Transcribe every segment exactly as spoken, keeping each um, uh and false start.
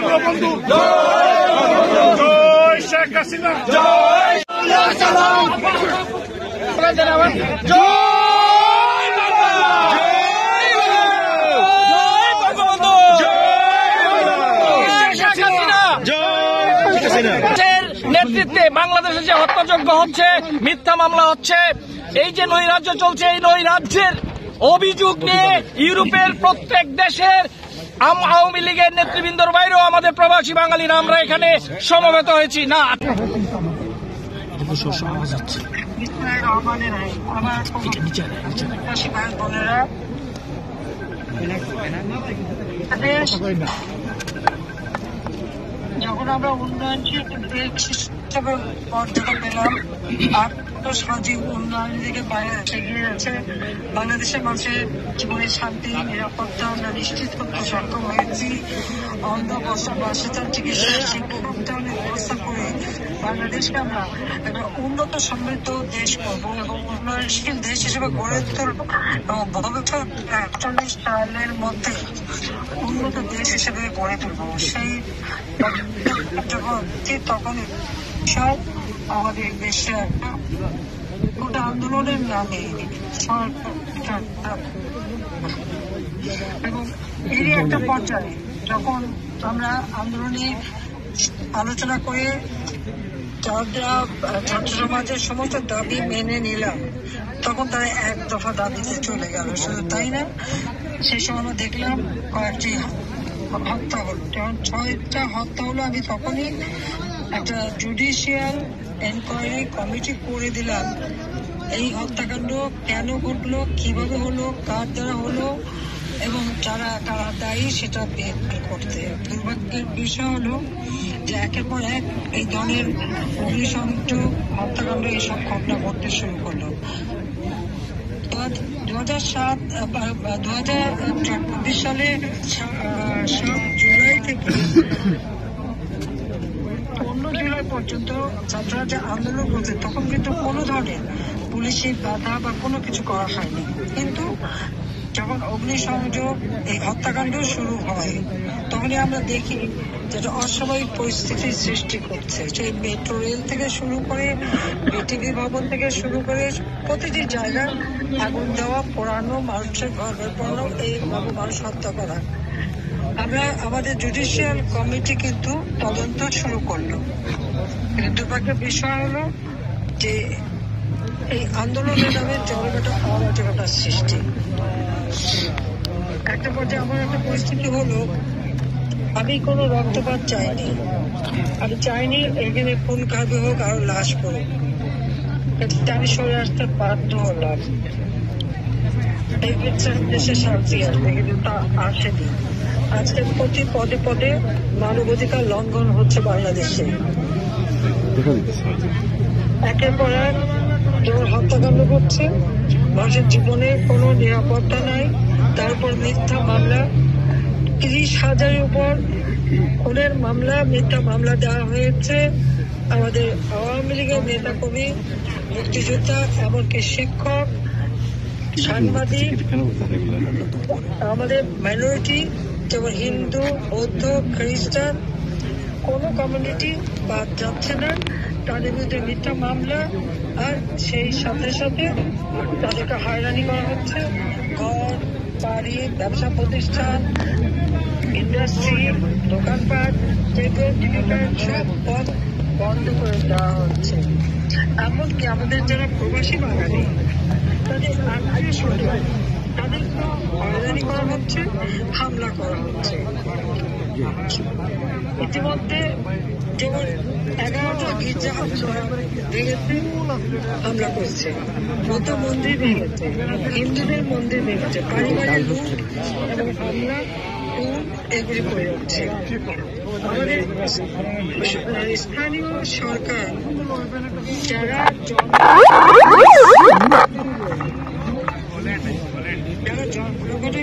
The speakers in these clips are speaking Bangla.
বঙ্গবন্ধু জয় শেখ হাসিনা জয় নেতৃত্বে বাংলাদেশে যে হত্যাযজ্ঞ হচ্ছে, মিথ্যা মামলা হচ্ছে, এই যে নৈরাজ্য চলছে, এই নৈরাজ্যের অভিযোগ নিয়ে ইউরোপের প্রত্যেক দেশের আওয়ামী লীগের নেতৃবৃন্দর বাইরেও আমাদের প্রবাসী বাঙালিরা আমরা এখানে সমবেত হয়েছি। না যখন আমরা উন্নয়নশীল দেশ হিসেবে মর্যাদা পেলাম, আর সামাজিক উন্নয়নের দিকে বাইরে এগিয়ে যাচ্ছে, বাংলাদেশের মানুষের জীবনে শান্তি নিরাপত্তা আমরা নিশ্চিত করতে সক্ষম হয়েছি। অন্ধ বসা বাসস্থান চিকিৎসা শিক্ষা উন্নয়নের ব্যবস্থা করে বাংলাদেশকে আমরা একটা উন্নত সমৃদ্ধ দেশ করবো এবং উন্নয়নশীল দেশ হিসেবে গড়ে তুলবো এবং ভবিষ্যৎ একচল্লিশ সালের মধ্যে উন্নত দেশ হিসেবে গড়ে তুলবো। সেই যখন তখন সব আমাদের দেশে একটা গোটা আন্দোলনের নামে এবং এরই একটা পর্যায়ে যখন আমরা আন্দোলনে আলোচনা করে যারা ছাত্র সমাজের সমস্ত দাবি মেনে নিলাম, তখন তারা এক দফা দাবিতে চলে গেল। শুধু তাই না, সেই সময় আমরা দেখলাম কয়েকটি হত্যা হলো। যখন ছয়টা হত্যা হলো, আমি তখনই একটা জুডিশিয়াল এনকোয়ারি কমিটি করে দিলাম। এই হত্যাকাণ্ড কেন ঘটলো, কিভাবে হলো, কার দ্বারা হলো এবং যারা কারা দায়ী সেটা বের করতে। দুর্ভাগ্যের বিষয় হলো যে একের পর এক এই ধরনের অগ্নিসংযোগ হত্যাকাণ্ড এইসব ঘটনা ঘটতে শুরু করলো। দু হাজার সাত দু হাজার চব্বিশ সালে সাত জুলাই থেকে পনেরো জুলাই পর্যন্ত ছাত্ররা যে আন্দোলন করছে, তখন কিন্তু কোনো ধরনের পুলিশি বাধা বা কোনো কিছু করা হয়নি। কিন্তু যখন অগ্নিসংযোগ এই হত্যাকাণ্ড শুরু হয়, তখনই আমরা দেখি যেটা অস্বাভাবিক পরিস্থিতির সৃষ্টি করছে। সেই মেট্রো রেল থেকে শুরু করে বিটিভি ভবন থেকে শুরু করে প্রতিটি জায়গায় আগুন দেওয়া, পোড়ানো, মানুষের ঘর বের পড়ানো, এইভাবে মানুষ হত্যা করা। আমরা আমাদের জুডিশিয়াল কমিটি কিন্তু তদন্ত শুরু করলো। কিন্তু দুর্ভাগ্যের বিষয় হলো যে এই আন্দোলনের নামে চরম একটা অরাজকতার সৃষ্টি। একটা পর্যায়ে আমার একটা পরিস্থিতি হলো, আমি কোনো রক্তপাত চাইনি, আমি চাইনি এখানে খুন খাবে হোক আরো লাশ পড়ুক, আমি সরে আসতে বাধ্য হলাম। এই দেশে শান্তি আসবে, কিন্তু তা আসেনি। আজকে প্রতি পদে পদে মানবাধিকার লঙ্ঘন হচ্ছে বাংলাদেশে। একের পর এক যেমন হত্যাকাণ্ড করছে, মানুষের জীবনে কোনো নিরাপত্তা নাই, তারপর মিথ্যা মামলা, তিরিশ হাজারের উপর খুনের মামলা, মিথ্যা মামলা দেওয়া হয়েছে আমাদের আওয়ামী লীগের নেতা কর্মী, মুক্তিযোদ্ধা, এমনকি শিক্ষক, সাংবাদিক, আমাদের মাইনরিটি যেমন হিন্দু, বৌদ্ধ, খ্রিস্টান, কোনো কমিউনিটি বাদ যাচ্ছে না। তাদের বিরুদ্ধে মিথ্যা মামলা, আর সেই সাথে সাথে তাদেরকে হয়রানি করা হচ্ছে। ঘর বাড়ি, ব্যবসা প্রতিষ্ঠান, ইন্ডাস্ট্রি, দোকানপাট, যেগুলো সব পথ বন্ধ করে দেওয়া হচ্ছে। এমনকি আমাদের যারা প্রবাসী বাঙালি, তাদের আত্মীয় স্বজন, তাদেরকে হয়রানি করা হচ্ছে, হামলা করা হচ্ছে। ইতিমধ্যে যেমন এগারোটা গির্জা ভেঙেছে, হামলা করছে, বৌদ্ধ মন্দির ভেঙেছে, হিন্দুদের মন্দির ভেঙেছে, পারিবারিক লুট এবং হামলা এগুলি করে হচ্ছে। আমাদের স্থানীয় সরকার যারা যারা জনগণের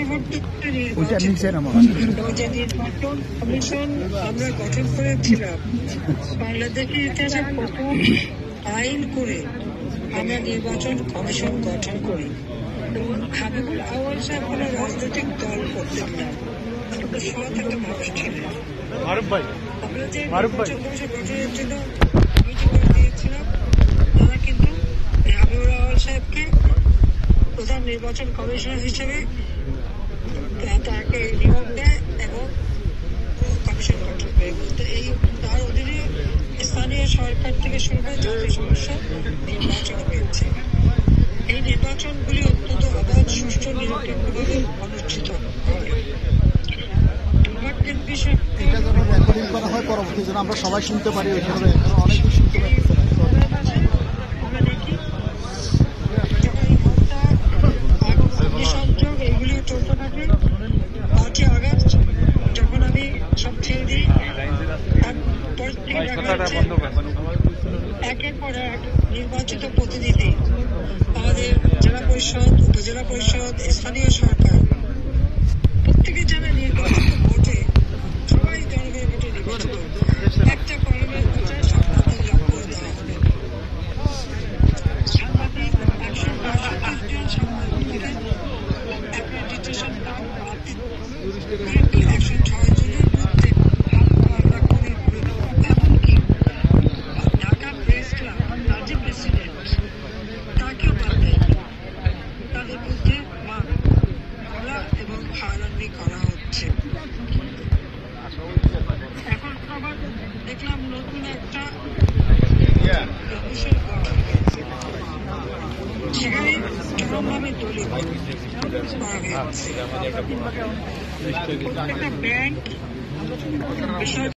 কমিশন আমরা গঠন করেছিলাম, বাংলাদেশের ইতিহাসে প্রথম আইন করে আমরা নির্বাচন কমিশন গঠন করি। হাবিবুল আউয়াল সাহেব কোনো রাজনৈতিক দল করতেন না, কিন্তু সৎ একটা মানুষ ছিলেন। আমরা যে নির্বাচন কমিশন গঠনের জন্য অভিযোগ দিয়েছিলাম, তারা কিন্তু হাবিবুল আউয়াল সাহেবকে প্রধান নির্বাচন কমিশনার হিসেবে তাকে নিয়োগ দেয় এবং কমিশন গঠন করে। তো এই তার অধীনে স্থানীয় সরকার থেকে শুরু করে জাতীয় সংসদ নির্বাচন হয়েছে। এই নির্বাচনগুলি অত্যন্ত অবাধ, সুষ্ঠু, নিরপেক্ষভাবে অনুষ্ঠিত হবে। দুর্ভাগ্যের বিষয় এটা যেন রেকর্ডিং করা হয়, পরবর্তী যেন আমরা সবাই শুনতে পারি। ওইভাবে অনেকেই শুনতে পারি। আমরা দেখি যখন এই হত্যা, অগ্নিসংযোগ এইগুলিও চলতে থাকে। পাঁচই আগস্ট যখন আমি সব ছেড়ে দিই, তারপর থেকে দেখা যাচ্ছে একের পর এক নির্বাচিত প্রতিনিধি, আমাদের জেলা পরিষদ, উপজেলা পরিষদ, স্থানীয় সরকার, প্রত্যেকে যারা নির্বাচিত ভোটে, সবাই জনগণের ভোটে নির্বাচিত, একটা কলমের ভোটে সাংবাদিক লাভ করে দেওয়া হবে। সাংবাদিক একশো পঁয়ষট্টি জন সাংবাদিকের অ্যাক্রেডিটেশন একশো ছয় জনের মধ্যে হাত করে, এমনকি ঢাকা প্রেস ক্লাব, তার যে প্রেসিডেন্ট, তাকেও বাদ দেয়। তাদের মধ্যে মামলা এবং হয়রানি করা হচ্ছে। এখন আবার দেখলাম নতুন একটা বিষয় করা হয়েছে, সেখানে চরমভাবে দলিত করা হয়েছে। প্রত্যেকটা ব্যাংক বিষয়